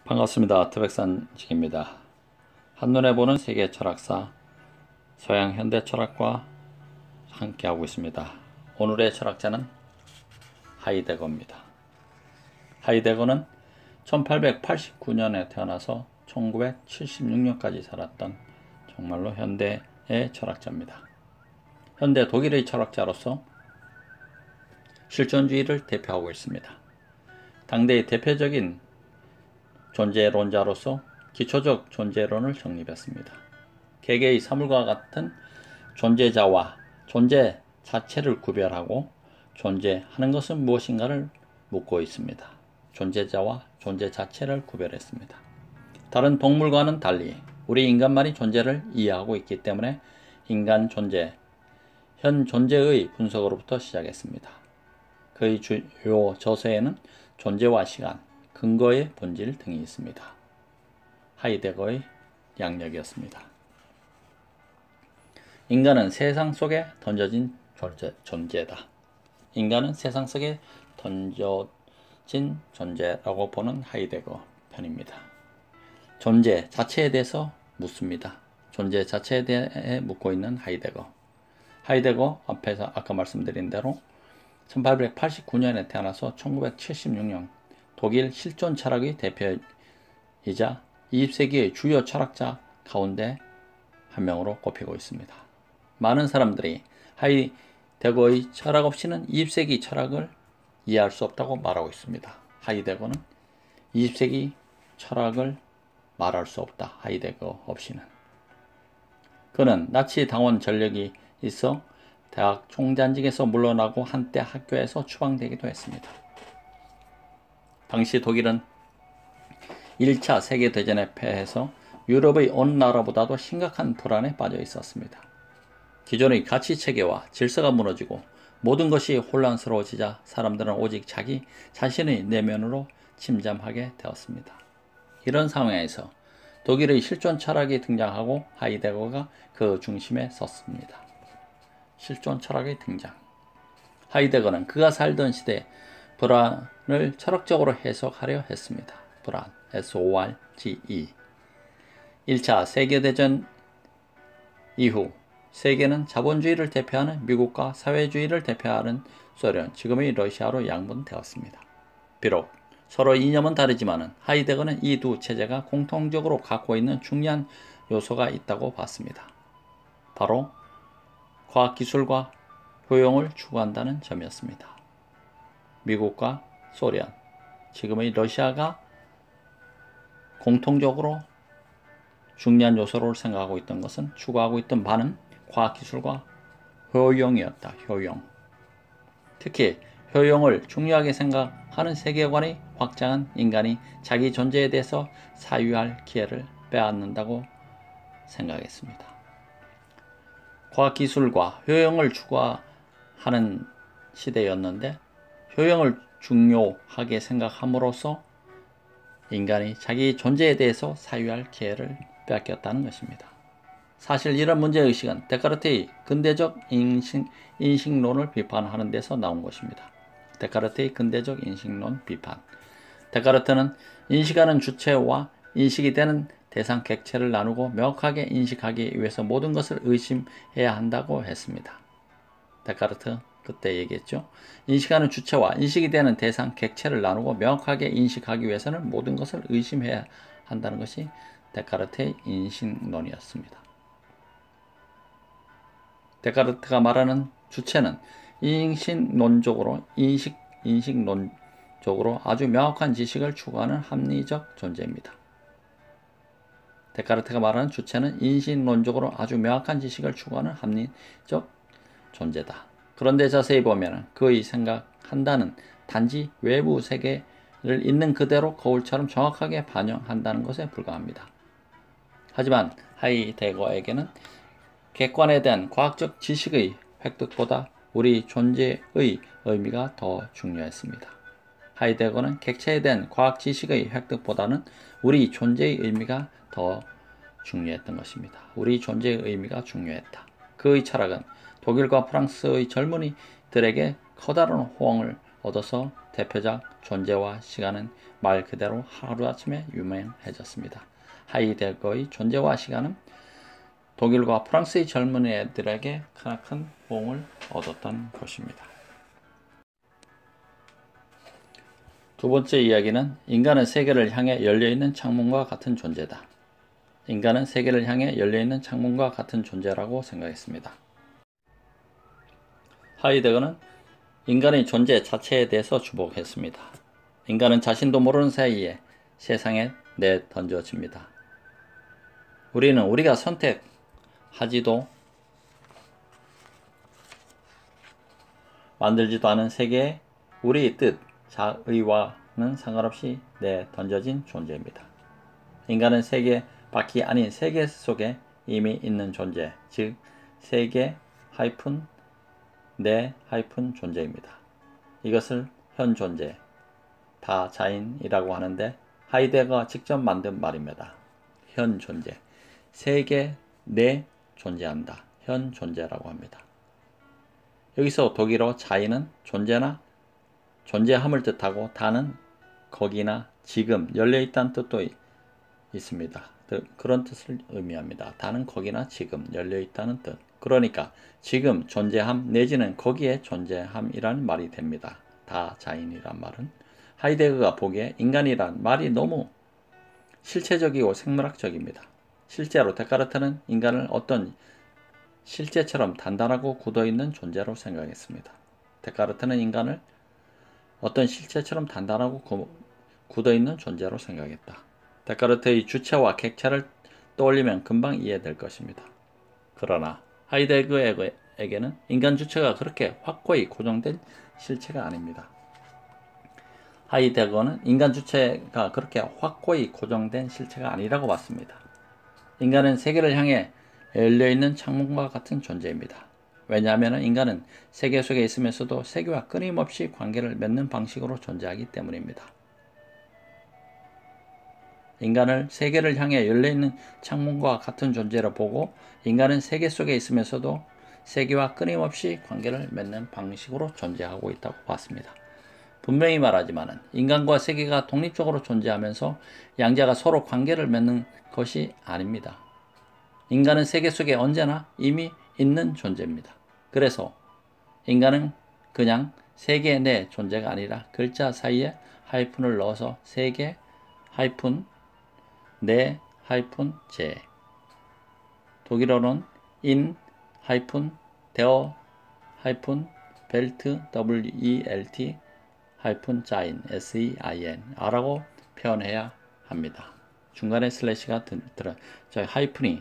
반갑습니다. 태백산직입니다. 한눈에 보는 세계 철학사 서양 현대 철학과 함께하고 있습니다. 오늘의 철학자는 하이데거입니다. 하이데거는 1889년에 태어나서 1976년까지 살았던 정말로 현대의 철학자입니다. 현대 독일의 철학자로서 실존주의를 대표하고 있습니다. 당대의 대표적인 존재론자로서 기초적 존재론을 정립했습니다. 개개의 사물과 같은 존재자와 존재 자체를 구별하고 존재하는 것은 무엇인가를 묻고 있습니다. 존재자와 존재 자체를 구별했습니다. 다른 동물과는 달리 우리 인간만이 존재를 이해하고 있기 때문에 인간 존재, 현 존재의 분석으로부터 시작했습니다. 그의 주요 저서에는 존재와 시간, 근거의 본질 등이 있습니다. 하이데거의 양력이었습니다. 인간은 세상 속에 던져진 존재다. 인간은 세상 속에 던져진 존재라고 보는 하이데거 편입니다. 존재 자체에 대해서 묻습니다. 존재 자체에 대해 묻고 있는 하이데거. 하이데거 앞에서 아까 말씀드린 대로 1889년에 태어나서 1976년 독일 실존 철학의 대표이자 20세기의 주요 철학자 가운데 한 명으로 꼽히고 있습니다. 많은 사람들이 하이데거의 철학 없이는 20세기 철학을 이해할 수 없다고 말하고 있습니다. 하이데거는 20세기 철학을 말할 수 없다. 하이데거 없이는. 그는 나치 당원 전력이 있어 대학 총장직에서 물러나고 한때 학교에서 추방되기도 했습니다. 당시 독일은 1차 세계대전에 패해서 유럽의 어느 나라보다도 심각한 불안에 빠져 있었습니다. 기존의 가치체계와 질서가 무너지고 모든 것이 혼란스러워지자 사람들은 오직 자기 자신의 내면으로 침잠하게 되었습니다. 이런 상황에서 독일의 실존 철학이 등장하고 하이데거가 그 중심에 섰습니다. 실존 철학의 등장. 하이데거는 그가 살던 시대 불안을 철학적으로 해석하려 했습니다. 불안, SORGE. 1차 세계대전 이후 세계는 자본주의를 대표하는 미국과 사회주의를 대표하는 소련, 지금의 러시아로 양분되었습니다. 비록 서로 이념은 다르지만 하이데거는 이 두 체제가 공통적으로 갖고 있는 중요한 요소가 있다고 봤습니다. 바로 과학기술과 효용을 추구한다는 점이었습니다. 미국과 소련, 지금의 러시아가 공통적으로 중요한 요소로 생각하고 있던 것은 추구하고 있던 바는 과학기술과 효용이었다. 효용. 특히 효용을 중요하게 생각하는 세계관이 확장한 인간이 자기 존재에 대해서 사유할 기회를 빼앗는다고 생각했습니다. 과학기술과 효용을 추구하는 시대였는데 효용을 중요하게 생각함으로써 인간이 자기 존재에 대해서 사유할 기회를 빼앗겼다는 것입니다. 사실 이런 문제의식은 데카르트의 근대적 인식론을 비판하는 데서 나온 것입니다. 데카르트의 근대적 인식론 비판. 데카르트는 인식하는 주체와 인식이 되는 대상 객체를 나누고 명확하게 인식하기 위해서 모든 것을 의심해야 한다고 했습니다. 데카르트 그때 얘기했죠. 인식하는 주체와 인식이 되는 대상 객체를 나누고 명확하게 인식하기 위해서는 모든 것을 의심해야 한다는 것이 데카르트의 인식론이었습니다. 데카르트가 말하는 주체는 인식론적으로 아주 명확한 지식을 추구하는 합리적 존재입니다. 데카르트가 말하는 주체는 인식론적으로 아주 명확한 지식을 추구하는 합리적 존재다. 그런데 자세히 보면 그의 생각한다는 단지 외부 세계를 있는 그대로 거울처럼 정확하게 반영한다는 것에 불과합니다. 하지만 하이데거에게는 객관에 대한 과학적 지식의 획득보다 우리 존재의 의미가 더 중요했습니다. 하이데거는 객체에 대한 과학 지식의 획득보다는 우리 존재의 의미가 더 중요했던 것입니다. 우리 존재의 의미가 중요했다. 그의 철학은 독일과 프랑스의 젊은이들에게 커다란 호응을 얻어서 대표작 존재와 시간은 말 그대로 하루아침에 유명해졌습니다. 하이데거의 존재와 시간은 독일과 프랑스의 젊은이들에게 크나큰 호응을 얻었던 것입니다. 두 번째 이야기는 인간은 세계를 향해 열려있는 창문과 같은 존재다. 인간은 세계를 향해 열려있는 창문과 같은 존재라고 생각했습니다. 하이데거는 인간의 존재 자체에 대해서 주목했습니다. 인간은 자신도 모르는 사이에 세상에 내던져집니다. 우리는 우리가 선택하지도 만들지도 않은 세계에 우리의 뜻, 자의와는 상관없이 내던져진 존재입니다. 인간은 세계 밖이 아닌 세계 속에 이미 있는 존재, 즉 세계 내 존재입니다. 이것을 현존재, 다자인이라고 하는데 하이데거가 직접 만든 말입니다. 현존재, 세계 내 존재한다. 현존재라고 합니다. 여기서 독일어 자인은 존재나 존재함을 뜻하고 다는 거기나 지금 열려있다는 뜻도 있습니다. 그런 뜻을 의미합니다. 다는 거기나 지금 열려있다는 뜻. 그러니까 지금 존재함 내지는 거기에 존재함이라는 말이 됩니다. 다자인이란 말은 하이데거가 보기에 인간이란 말이 너무 실체적이고 생물학적입니다. 실제로 데카르트는 인간을 어떤 실제처럼 단단하고 굳어있는 존재로 생각했습니다. 데카르트는 인간을 어떤 실체처럼 단단하고 굳어있는 존재로 생각했다. 데카르트의 주체와 객체를 떠올리면 금방 이해될 것입니다. 그러나 하이데거에게는 인간 주체가 그렇게 확고히 고정된 실체가 아닙니다. 하이데거는 인간 주체가 그렇게 확고히 고정된 실체가 아니라고 봤습니다. 인간은 세계를 향해 열려있는 창문과 같은 존재입니다. 왜냐하면 인간은 세계 속에 있으면서도 세계와 끊임없이 관계를 맺는 방식으로 존재하기 때문입니다. 인간을 세계를 향해 열려있는 창문과 같은 존재로 보고 인간은 세계 속에 있으면서도 세계와 끊임없이 관계를 맺는 방식으로 존재하고 있다고 봤습니다. 분명히 말하지만 인간과 세계가 독립적으로 존재하면서 양자가 서로 관계를 맺는 것이 아닙니다. 인간은 세계 속에 언제나 이미 있는 존재입니다. 그래서 인간은 그냥 세계 내 존재가 아니라 글자 사이에 하이픈을 넣어서 세계 내 제 독일어는 in der 벨트 welt 자인 라고 표현해야 합니다. 중간에 슬래시가 하이픈이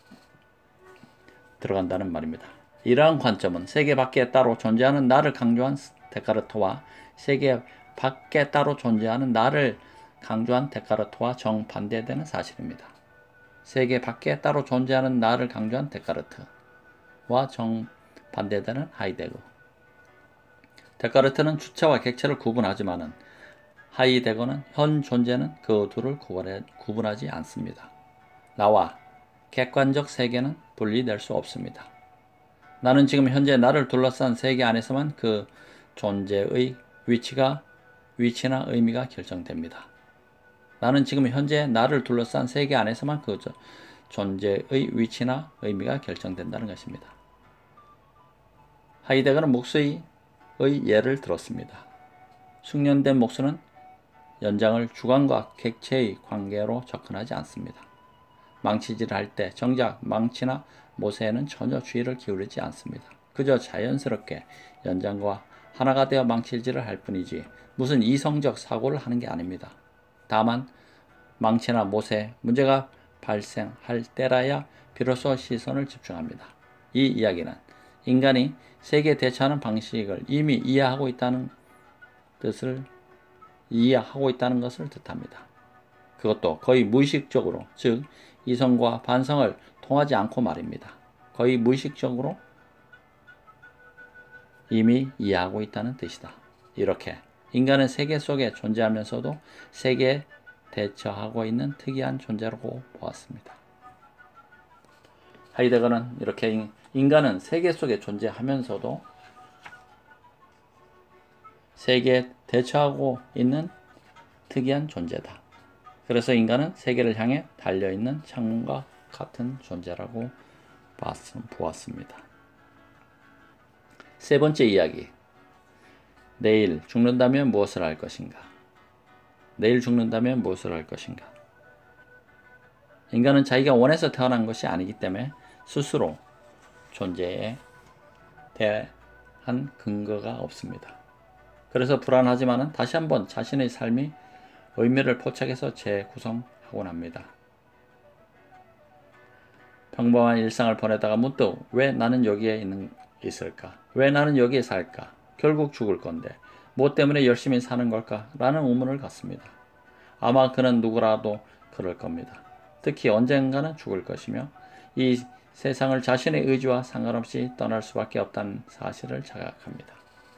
들어간다는 말입니다. 이러한 관점은 세계 밖에 따로 존재하는 나를 강조한 데카르트와 세계 밖에 따로 존재하는 나를 강조한 데카르트와 정반대되는 사실입니다. 세계 밖에 따로 존재하는 나를 강조한 데카르트와 정반대되는 하이데거. 데카르트는 주체와 객체를 구분하지만 하이데거는 현 존재는 그 둘을 구분하지 않습니다. 나와 객관적 세계는 분리될 수 없습니다. 나는 지금 현재 나를 둘러싼 세계 안에서만 그 존재의 위치나 의미가 결정됩니다. 나는 지금 현재 나를 둘러싼 세계 안에서만 그 존재의 위치나 의미가 결정된다는 것입니다. 하이데거는 목수의 예를 들었습니다. 숙련된 목수는 연장을 주관과 객체의 관계로 접근하지 않습니다. 망치질을 할 때 정작 망치나 모세에는 전혀 주의를 기울이지 않습니다. 그저 자연스럽게 연장과 하나가 되어 망치질을 할 뿐이지 무슨 이성적 사고를 하는 게 아닙니다. 다만 망치나 못에 문제가 발생할 때라야 비로소 시선을 집중합니다. 이 이야기는 인간이 세계에 대처하는 방식을 이미 이해하고 있다는 것을 뜻합니다. 그것도 거의 무의식적으로, 즉 이성과 반성을 통하지 않고 말입니다. 거의 무의식적으로 이미 이해하고 있다는 뜻이다. 이렇게 인간은 세계 속에 존재하면서도 세계에 대처하고 있는 특이한 존재라고 보았습니다. 하이데거는 이렇게 인간은 세계 속에 존재하면서도 세계에 대처하고 있는 특이한 존재다. 그래서 인간은 세계를 향해 달려있는 창문과 같은 존재라고 보았습니다. 세 번째 이야기. 내일 죽는다면 무엇을 할 것인가? 내일 죽는다면 무엇을 할 것인가? 인간은 자기가 원해서 태어난 것이 아니기 때문에 스스로 존재에 대한 근거가 없습니다. 그래서 불안하지만은 다시 한번 자신의 삶이 의미를 포착해서 재구성하곤 합니다. 평범한 일상을 보내다가 문득 왜 나는 여기에 있을까? 왜 나는 여기에 살까? 결국 죽을 건데 무엇 때문에 열심히 사는 걸까? 라는 의문을 갖습니다. 아마 그는 누구라도 그럴 겁니다. 특히 언젠가는 죽을 것이며 이 세상을 자신의 의지와 상관없이 떠날 수밖에 없다는 사실을 자각합니다.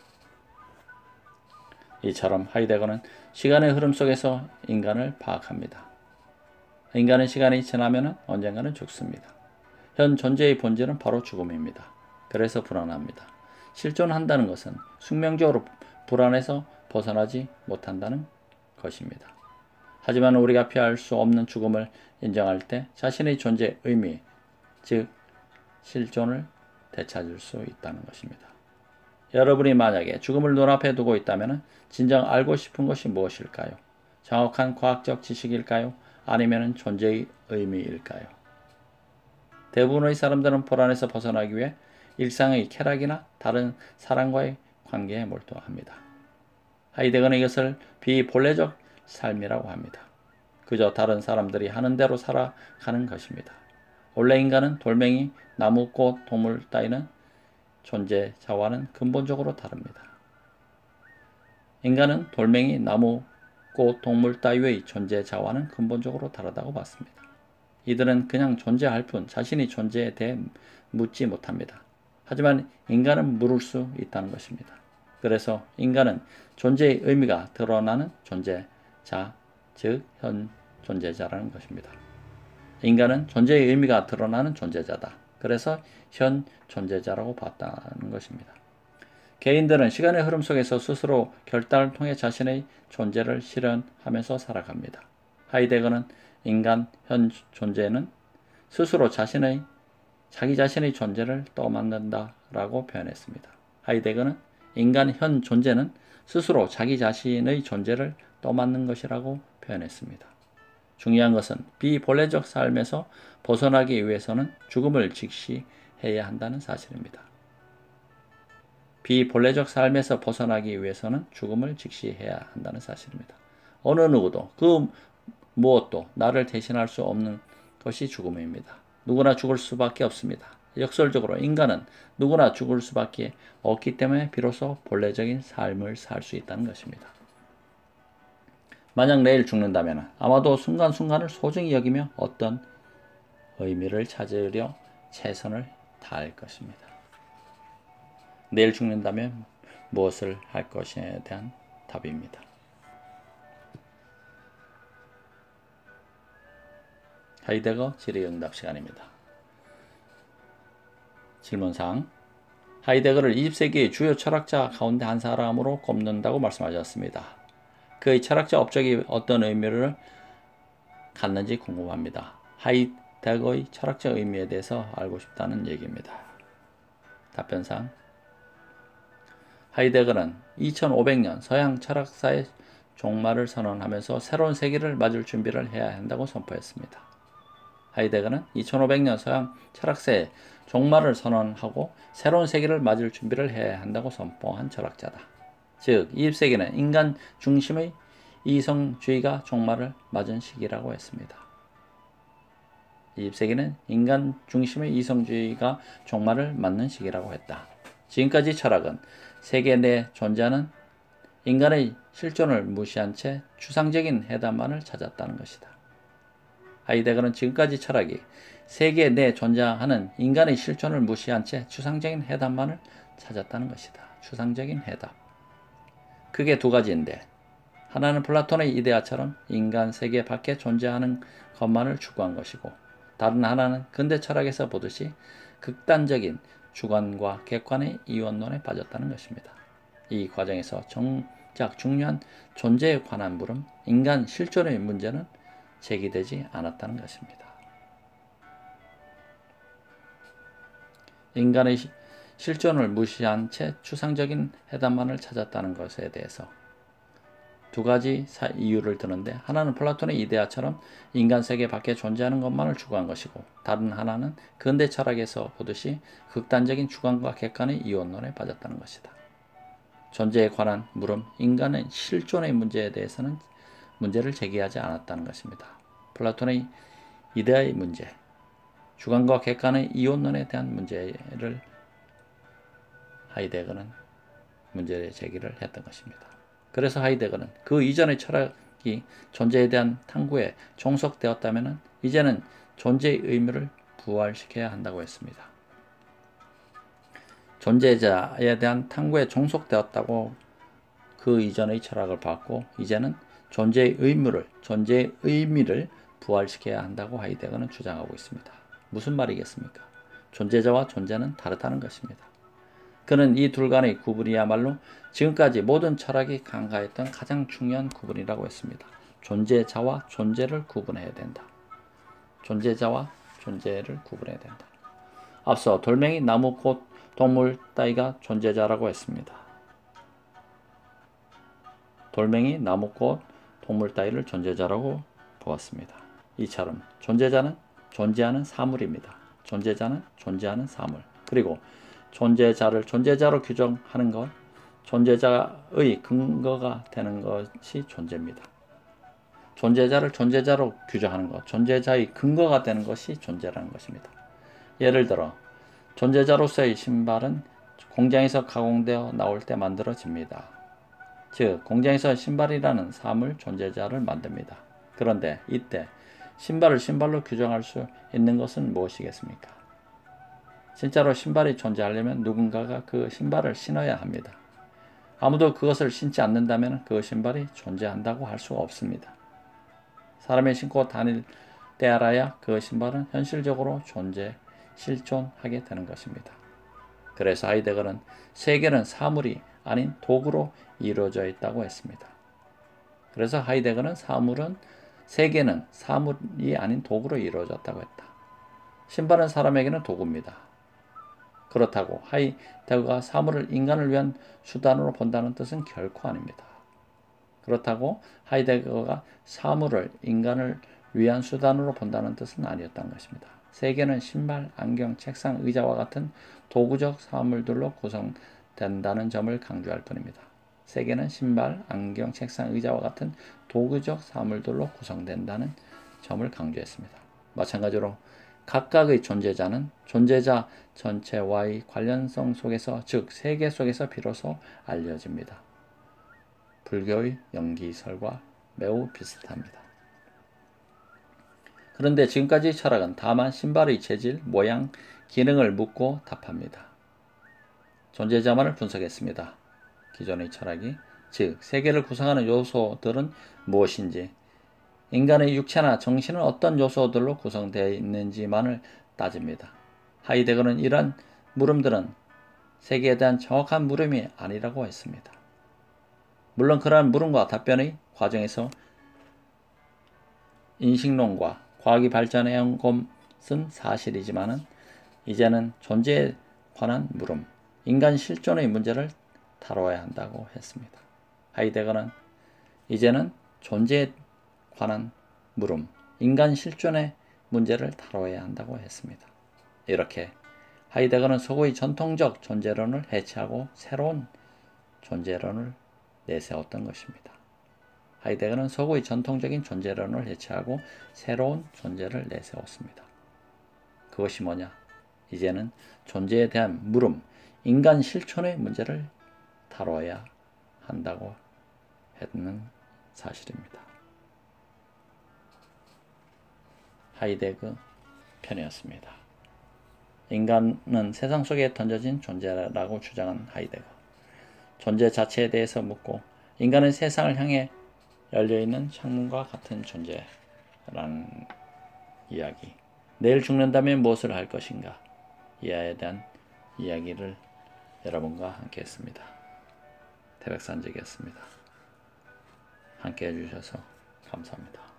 이처럼 하이데거는 시간의 흐름 속에서 인간을 파악합니다. 인간은 시간이 지나면 언젠가는 죽습니다. 현 존재의 본질은 바로 죽음입니다. 그래서 불안합니다. 실존한다는 것은 숙명적으로 불안해서 벗어나지 못한다는 것입니다. 하지만 우리가 피할 수 없는 죽음을 인정할 때 자신의 존재의 의미, 즉 실존을 되찾을 수 있다는 것입니다. 여러분이 만약에 죽음을 눈앞에 두고 있다면 진정 알고 싶은 것이 무엇일까요? 정확한 과학적 지식일까요? 아니면 존재의 의미일까요? 대부분의 사람들은 불안에서 벗어나기 위해 일상의 쾌락이나 다른 사람과의 관계에 몰두합니다. 하이데거는 이것을 비본래적 삶이라고 합니다. 그저 다른 사람들이 하는 대로 살아가는 것입니다. 원래 인간은 돌멩이, 나무, 꽃, 동물 따위는 존재자와는 근본적으로 다릅니다. 인간은 돌멩이, 나무, 꽃, 동물 따위의 존재자와는 근본적으로 다르다고 봤습니다. 이들은 그냥 존재할 뿐 자신의 존재에 대해 묻지 못합니다. 하지만 인간은 물을 수 있다는 것입니다. 그래서 인간은 존재의 의미가 드러나는 존재자, 즉 현 존재자라는 것입니다. 인간은 존재의 의미가 드러나는 존재자다. 그래서 현 존재자라고 봤다는 것입니다. 개인들은 시간의 흐름 속에서 스스로 결단을 통해 자신의 존재를 실현하면서 살아갑니다. 하이데거는 인간 현 존재는 스스로 자기 자신의 존재를 떠맡는다라고 표현했습니다. 하이데거는 인간 현 존재는 스스로 자기 자신의 존재를 떠맡는 것이라고 표현했습니다. 중요한 것은 비본래적 삶에서 벗어나기 위해서는 죽음을 직시해야 한다는 사실입니다. 비본래적 삶에서 벗어나기 위해서는 죽음을 직시해야 한다는 사실입니다. 어느 누구도 그 무엇도 나를 대신할 수 없는 것이 죽음입니다. 누구나 죽을 수밖에 없습니다. 역설적으로 인간은 누구나 죽을 수밖에 없기 때문에 비로소 본래적인 삶을 살 수 있다는 것입니다. 만약 내일 죽는다면 아마도 순간순간을 소중히 여기며 어떤 의미를 찾으려 최선을 다할 것입니다. 내일 죽는다면 무엇을 할 것에 대한 답입니다. 하이데거 질의응답 시간입니다. 질문사항. 하이데거를 20세기의 주요 철학자 가운데 한 사람으로 꼽는다고 말씀하셨습니다. 그의 철학자 업적이 어떤 의미를 갖는지 궁금합니다. 하이데거의 철학적 의미에 대해서 알고 싶다는 얘기입니다. 답변사항. 하이데거는 2500년 서양 철학사의 종말을 선언하면서 새로운 세계를 맞을 준비를 해야 한다고 선포했습니다. 하이데거는 2500년 서양 철학사의 종말을 선언하고 새로운 세계를 맞을 준비를 해야 한다고 선포한 철학자다. 즉 20세기는 인간 중심의 이성주의가 종말을 맞은 시기라고 했습니다. 20세기는 인간 중심의 이성주의가 종말을 맞는 시기라고 했다. 지금까지 철학은 세계 내에 존재하는 인간의 실존을 무시한 채 추상적인 해답만을 찾았다는 것이다. 하이데거는 지금까지 철학이 세계 내에 존재하는 인간의 실존을 무시한 채 추상적인 해답만을 찾았다는 것이다. 추상적인 해답. 크게 두 가지인데 하나는 플라톤의 이데아처럼 인간 세계 밖에 존재하는 것만을 추구한 것이고 다른 하나는 근대 철학에서 보듯이 극단적인 주관과 객관의 이원론에 빠졌다는 것입니다. 이 과정에서 정작 중요한 존재에 관한 물음, 인간 실존의 문제는 제기되지 않았다는 것입니다. 인간의 실존을 무시한 채 추상적인 해답만을 찾았다는 것에 대해서 두 가지 이유를 드는데, 하나는 플라톤의 이데아처럼 인간 세계 밖에 존재하는 것만을 추구한 것이고, 다른 하나는 근대 철학에서 보듯이 극단적인 주관과 객관의 이원론에 빠졌다는 것이다. 존재에 관한 물음, 인간의 실존의 문제에 대해서는 문제를 제기하지 않았다는 것입니다. 플라톤의 이데아의 문제, 주관과 객관의 이원론에 대한 문제를 하이데거는 문제 제기를 했던 것입니다. 그래서 하이데거는 그 이전의 철학이 존재에 대한 탐구에 종속되었다면 이제는 존재의 의미를 부활시켜야 한다고 했습니다. 존재자에 대한 탐구에 종속되었다고 그 이전의 철학을 봤고, 이제는 존재의 의미를 부활시켜야 한다고 하이데거는 주장하고 있습니다. 무슨 말이겠습니까? 존재자와 존재는 다르다는 것입니다. 그는 이 둘 간의 구분이야말로 지금까지 모든 철학이 간과했던 가장 중요한 구분이라고 했습니다. 존재자와 존재를 구분해야 된다. 존재자와 존재를 구분해야 된다. 앞서 돌멩이, 나무, 꽃, 동물 따위가 존재자라고 했습니다. 돌멩이, 나무, 꽃, 동물 따위를 존재자라고 보았습니다. 이처럼 존재자는 존재하는 사물입니다. 존재자는 존재하는 사물. 그리고 존재자를 존재자로 규정하는 것, 존재자의 근거가 되는 것이 존재입니다. 존재자를 존재자로 규정하는 것, 존재자의 근거가 되는 것이 존재라는 것입니다. 예를 들어 존재자로서의 신발은 공장에서 가공되어 나올 때 만들어집니다. 즉 공장에서 신발이라는 사물 존재자를 만듭니다. 그런데 이때 신발을 신발로 규정할 수 있는 것은 무엇이겠습니까? 진짜로 신발이 존재하려면 누군가가 그 신발을 신어야 합니다. 아무도 그것을 신지 않는다면 그 신발이 존재한다고 할 수가 없습니다. 사람이 신고 다닐 때 알아야 그 신발은 현실적으로 실존하게 되는 것입니다. 그래서 하이데거는 세계는 사물이 아닌 도구로 이루어져 있다고 했습니다. 그래서 하이데거는 세계는 사물이 아닌 도구로 이루어졌다고 했다. 신발은 사람에게는 도구입니다. 그렇다고 하이데거가 사물을 인간을 위한 수단으로 본다는 뜻은 결코 아닙니다. 그렇다고 하이데거가 사물을 인간을 위한 수단으로 본다는 뜻은 아니었던 것입니다. 세계는 신발, 안경, 책상, 의자와 같은 도구적 사물들로 구성된다는 점을 강조할 뿐입니다. 세계는 신발, 안경, 책상, 의자와 같은 도구적 사물들로 구성된다는 점을 강조했습니다. 마찬가지로 각각의 존재자는 존재자 전체와의 관련성 속에서, 즉 세계 속에서 비로소 알려집니다. 불교의 영기설과 매우 비슷합니다. 그런데 지금까지 철학은 다만 신발의 재질, 모양, 기능을 묻고 답합니다. 존재자만을 분석했습니다. 기존의 철학이, 즉 세계를 구성하는 요소들은 무엇인지, 인간의 육체나 정신은 어떤 요소들로 구성되어 있는지만을 따집니다. 하이데거는 이러한 물음들은 세계에 대한 정확한 물음이 아니라고 했습니다. 물론 그러한 물음과 답변의 과정에서 인식론과 과학이 발전해온 것은 사실이지만 이제는 존재에 관한 물음, 인간 실존의 문제를 다뤄야 한다고 했습니다. 하이데거는 이제는 존재에 관한 물음, 인간 실존의 문제를 다뤄야 한다고 했습니다. 이렇게 하이데거는 서구의 전통적 존재론을 해체하고 새로운 존재론을 내세웠던 것입니다. 하이데거는 서구의 전통적인 존재론을 해체하고 새로운 존재를 내세웠습니다. 그것이 뭐냐? 이제는 존재에 대한 물음, 인간 실존의 문제를 다뤄야 한다고 했는 사실입니다. 하이데거 편이었습니다. 인간은 세상 속에 던져진 존재라고 주장한 하이데거. 존재 자체에 대해서 묻고 인간은 세상을 향해 열려있는 창문과 같은 존재라는 이야기. 내일 죽는다면 무엇을 할 것인가? 이하에 대한 이야기를 여러분과 함께 했습니다. 태백산적이었습니다. 함께 해주셔서 감사합니다.